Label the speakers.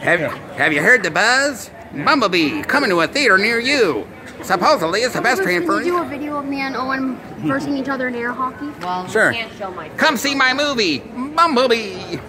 Speaker 1: Have you heard the buzz? Bumblebee coming to a theater near you. Supposedly, it's the best transfer.
Speaker 2: Can you do a video of me and Owen versing each other in air hockey?
Speaker 3: Well,
Speaker 1: sure.
Speaker 3: Can't show my
Speaker 1: Come see my movie, Bumblebee.